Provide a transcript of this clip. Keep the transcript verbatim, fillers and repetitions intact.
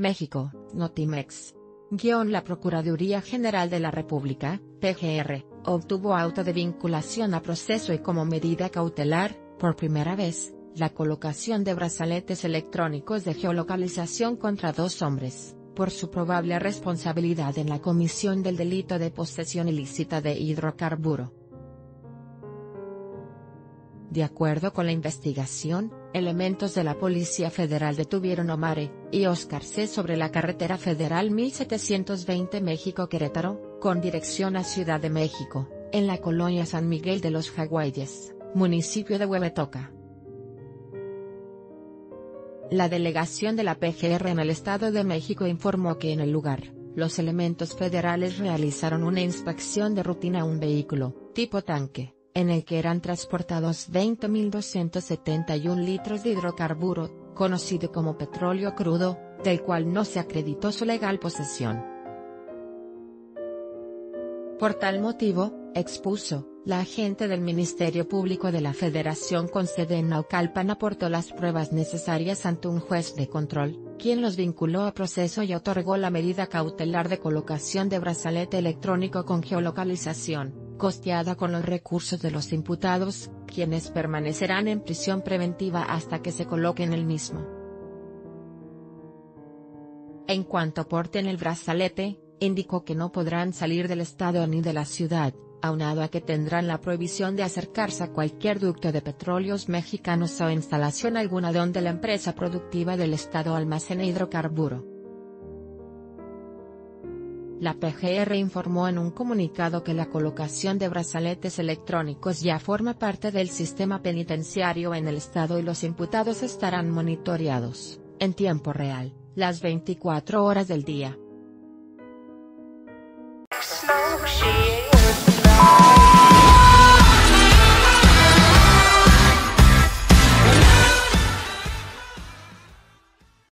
México, Notimex. Guión La Procuraduría General de la República, P G R, obtuvo auto de vinculación a proceso y como medida cautelar, por primera vez, la colocación de brazaletes electrónicos de geolocalización contra dos hombres, por su probable responsabilidad en la comisión del delito de posesión ilícita de hidrocarburo. De acuerdo con la investigación, elementos de la Policía Federal detuvieron a Omar y Oscar C. sobre la carretera federal mil setecientos veinte México-Querétaro, con dirección a Ciudad de México, en la colonia San Miguel de los Jagüeyes, municipio de Huehuetoca. La delegación de la P G R en el Estado de México informó que en el lugar, los elementos federales realizaron una inspección de rutina a un vehículo, tipo tanque, en el que eran transportados veinte mil doscientos setenta y un litros de hidrocarburo, conocido como petróleo crudo, del cual no se acreditó su legal posesión. Por tal motivo, expuso, la agente del Ministerio Público de la Federación con sede en Naucalpan aportó las pruebas necesarias ante un juez de control, quien los vinculó a proceso y otorgó la medida cautelar de colocación de brazalete electrónico con geolocalización, costeada con los recursos de los imputados, quienes permanecerán en prisión preventiva hasta que se coloquen el mismo. En cuanto porten el brazalete, indicó que no podrán salir del estado ni de la ciudad, aunado a que tendrán la prohibición de acercarse a cualquier ducto de petróleos mexicanos o instalación alguna donde la empresa productiva del estado almacene hidrocarburo. La P G R informó en un comunicado que la colocación de brazaletes electrónicos ya forma parte del sistema penitenciario en el estado y los imputados estarán monitoreados, en tiempo real, las veinticuatro horas del día.